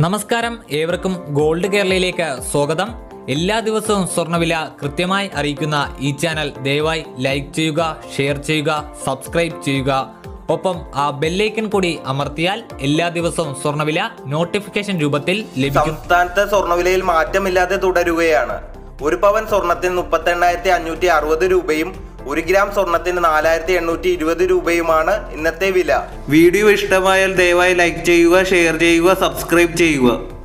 നമസ്കാരം, ഏവർക്കും ഗോൾഡ് കേരളയിലേക്ക് സ്വാഗതം. എല്ലാ ദിവസവും സ്വർണ്ണവില കൃത്യമായി അറിയിക്കുന്ന ഈ ചാനൽ ദയവായി ലൈക്ക് ചെയ്യുക, ഷെയർ ചെയ്യുക, സബ്സ്ക്രൈബ് ചെയ്യുക. ഒപ്പം ആ ബെല്ലൈക്കൺ കൂടി അമർത്തിയാൽ എല്ലാ ദിവസവും സ്വർണ്ണവില നോട്ടിഫിക്കേഷൻ രൂപത്തിൽ ലഭിക്കും. സംസ്ഥാനത്ത് സ്വർണ്ണവിലയിൽ മാറ്റമില്ലാതെ തുടരുകയാണ്. ഒരു പവൻ സ്വർണത്തിന് 38,560 രൂപയും 1 ഗ്രാം സ്വർണത്തിന് 4,820 രൂപയുമാണ് ഇന്നത്തെ വില. വീഡിയോ ഇഷ്ടമായാൽ ദയവായി ലൈക്ക് ചെയ്യുക, ഷെയർ ചെയ്യുക, സബ്സ്ക്രൈബ് ചെയ്യുക.